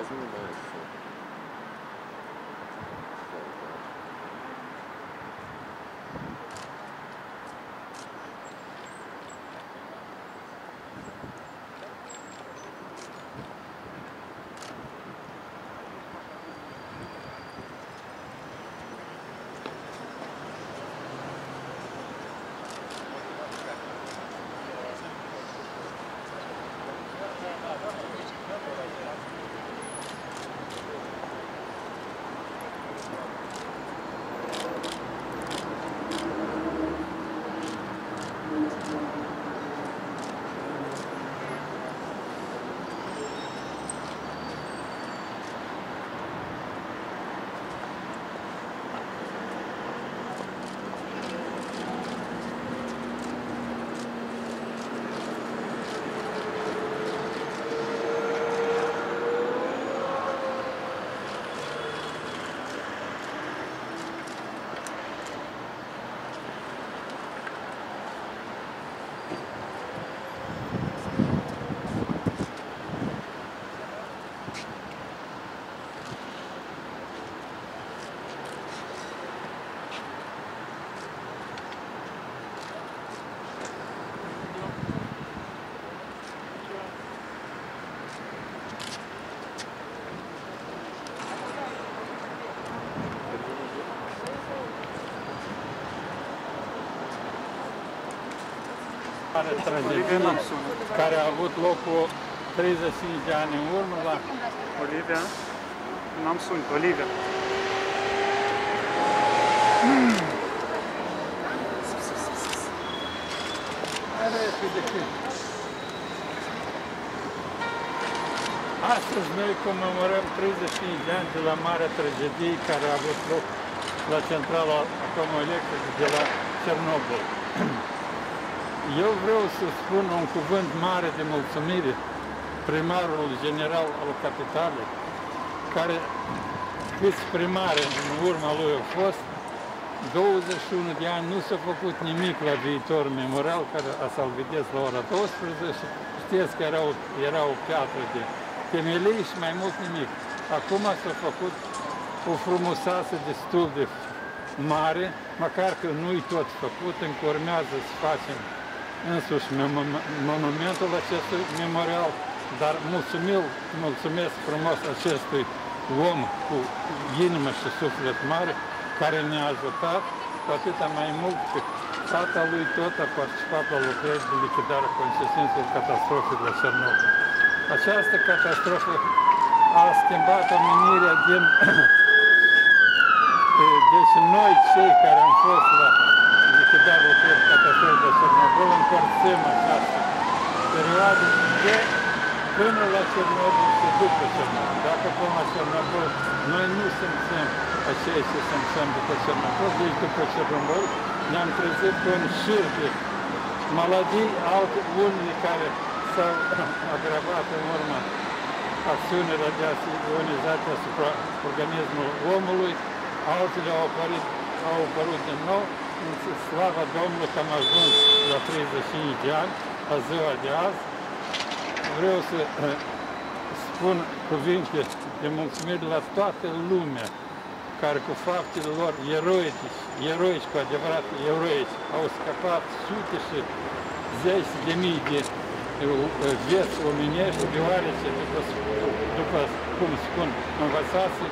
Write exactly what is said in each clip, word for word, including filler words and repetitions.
nu mai este. Tragedie care a avut loc cu treizeci și cinci de ani în urmă la... Olivia? N-am sunat, Olivia. Astăzi noi comemorăm treizeci și cinci de ani de la marea tragedie care a avut loc la centrala atomoelectrică de la Cernobâl. Eu vreau să spun un cuvânt mare de mulțumire primarului general al capitalei, care, câți primari în urma lui au fost, douăzeci și unu de ani nu s-a făcut nimic la viitor memorial, care să-l vedeți la ora douăsprezece. Știți că era o, era o piatră de temelii și mai mult nimic. Acum s-a făcut o frumusețe destul de mare, măcar că nu-i tot făcut, încă urmează să facem însuși monumentul acestui memorial, dar mulțumim, mulțumesc frumos acestui om cu inimă și suflet mare, care ne-a ajutat, cu atâta mai mult că tatălui tot a participat la lucrări de lichidare a consecințelor catastrofei de la Cernobâl. Această catastrofă a schimbat omenirea din... Deci noi, cei care am fost la lichidarea lucrării catastrofei de la Cernobâl, împărțim această perioadă de până la Cernobâl și după Cernobâl. Dacă până la Cernobâl noi nu simțim aceea ce simțim după Cernobâl, deci după Cernobâl ne-am trezit cu un șir de maladii, alte, unele care s-au agravat în urma acțiunii radiației ionizate asupra organismului omului, altele au apărut, au apărut din nou, însă slava Domnului că am ajuns la treizeci și cinci de ani, la ziua de azi. Vreau să spun cuvinte de mulțumire la toată lumea care cu faptele lor eroici, eroici, cu adevărat eroici, au scăpat sute și zeci de mii de vieți omenești, deoarece, după, după cum spun învățații,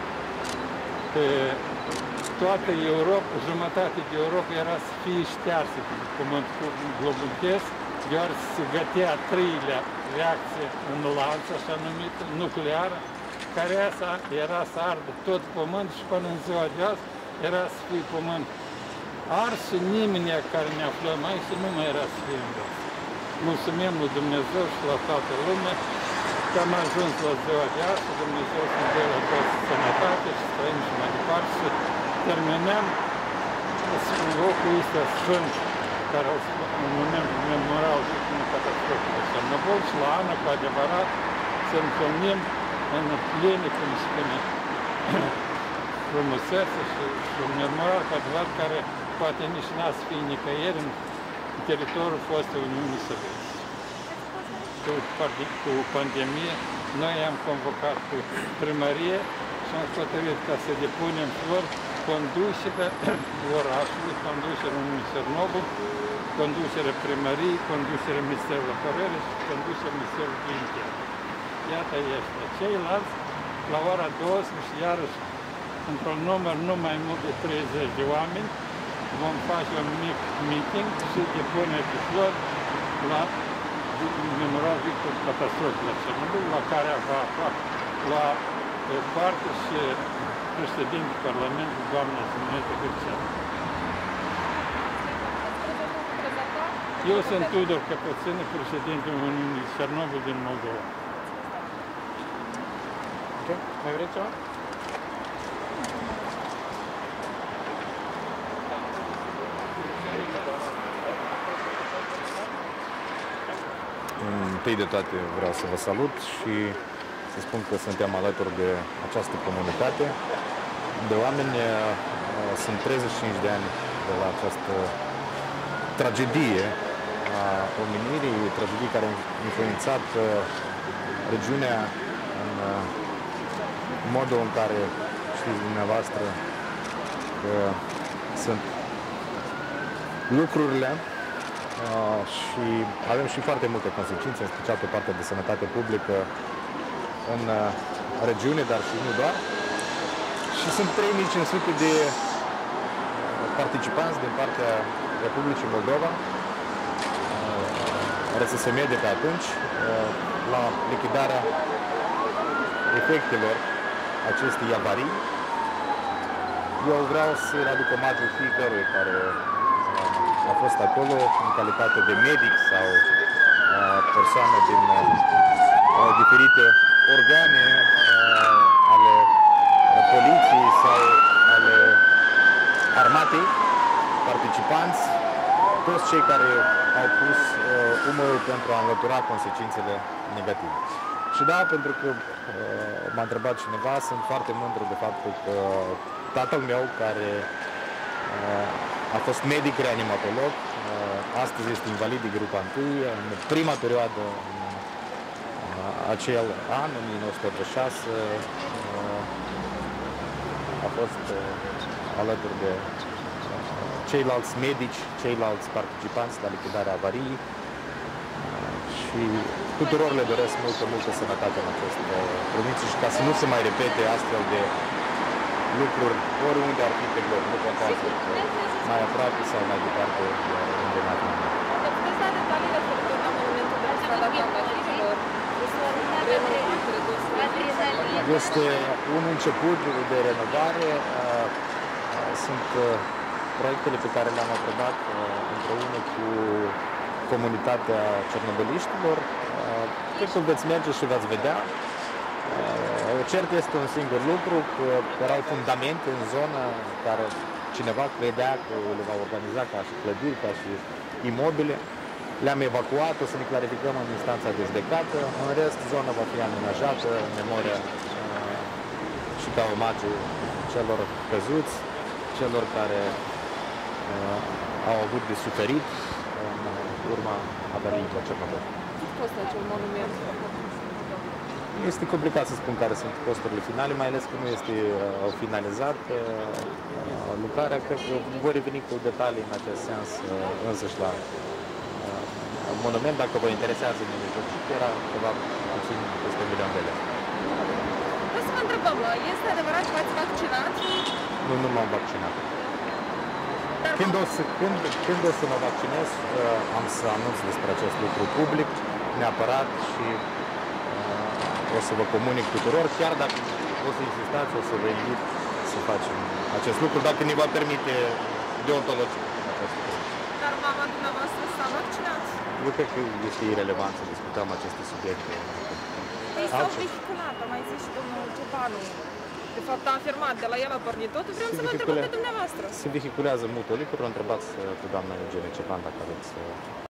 toată Europa, jumătate de Europa era să fie ștearsă pe pământul globultesc, deoarece se gătea treilea reacție în lanț, așa numită, nucleară, care era să ardă tot pământ și până în ziua de azi era să fie pământ ars și nimeni care ne aflăm aici nu mai era să fie în viață. Mulțumim lui Dumnezeu și la toată lumea că am ajuns la ziua de azi și Dumnezeu să ne dea la toți sănătate și să trăim și mai departe și terminăm locul ăsta sfânt, care în momentul memorial victimei catastrofei de Cernobâl și la anul, cu adevărat, să întâlnim în pline, cum spune, frumusețe și, și un memorial, cu adevărat, care poate nici n-a să fie nicăieri în teritoriul fostei Uniunii Sovietice. cu, cu pandemie, noi am convocat cu primărie și am hotărât ca să depunem flori conducerea orașului, conducerea Uniunii Cernobâl, conducerea primăriei, conducerea Ministerului Apărării și conducerea Ministerului de Interne. Iată este. Ceilalți, la ora douăsprezece, iarăși, într-un număr nu mai mult de treizeci de oameni, vom face un mic meeting și depune de flori la memorial victim catastrofei la Cernobâl, la care va lua parte și președintele Parlamentului, doamna Zimneta Hârceanu. Eu sunt Tudor Căpățână, președintele Uniunii Cernobâl din Moldova. Ok, mai vreți ceva? Întâi de toate vreau să vă salut și să spun că suntem alături de această comunitate de oameni. Sunt treizeci și cinci de ani de la această tragedie a omenirii, tragedie care a influențat regiunea în modul în care știți dumneavoastră că sunt lucrurile. Uh, și avem și foarte multe consecințe, în special pe partea de sănătate publică în uh, regiune, dar și nu doar. Și sunt trei mii cinci sute de uh, participanți din partea Republicii Moldova, uh, R S S Media pe atunci, uh, la lichidarea efectelor acestei avarii. Eu vreau să-i aduc omagiu fiecărui care a fost acolo în calitate de medic sau uh, persoană din uh, diferite organe uh, ale poliției sau ale armatei, participanți, toți cei care au pus uh, umărul pentru a înlătura consecințele negative. Și da, pentru că uh, m-a întrebat cineva, sunt foarte mândru de faptul că tatăl meu, care uh, a fost medic reanimatolog, astăzi este invalid de grupa întâi. În prima perioadă, în acel an, în o mie nouă sute optzeci și șase, a fost alături de ceilalți medici, ceilalți participanți la lichidarea avariei și tuturor le doresc multă, multă sănătate în această provincie și ca să nu se mai repete astfel de lucruri oriunde ar fi pe glob, nu contează mai aproape sau mai departe unde mai fi. Puteți da detalii referitor la monumentul de strada Angajiților? Este un început de renovare. Sunt proiectele pe care le-am aprobat împreună cu comunitatea cernobâliștilor. Cred că veți merge și veți vedea. Cert este un singur lucru, că erau fundamente în zonă care cineva credea că le va organiza ca și clădiri, ca și imobile. Le-am evacuat, o să ne clarificăm în instanța de judecată. În rest, zona va fi amenajată în memoria uh, și ca omagiu celor căzuți, celor care uh, au avut de suferit în urma avariei la Cernobâl. Cât costă acel monument? Este complicat să spun care sunt costurile finale, mai ales că nu este uh, finalizat uh, lucrarea. Cred că voi reveni cu detalii în acest sens uh, însăși la uh, monument. Dacă vă interesează mijlocit, era ceva puțin peste un milion de lei. Vreau să vă întrebăm, este adevărat că v-ați vaccinat? Nu, nu m-am vaccinat. Dar când, o să, când, când o să mă vaccinez, uh, am să anunț despre acest lucru public, neapărat, și o să vă comunic tuturor, chiar dacă o să insistați, o să vă invit să facem acest lucru, dacă ne va permite deontologic. Dar mama dumneavoastră s-a vaccinat? Eu cred că este irelevant să discutăm aceste subiecte. Păi s-au vehiculat, a mai zis și domnul Ciobanu. De fapt a afirmat, de la el a pornit totul, vreau să vă întrebăm pe dumneavoastră. Se vehiculează multe lucruri, o întrebați pe doamna Eugenie Cepan dacă aveți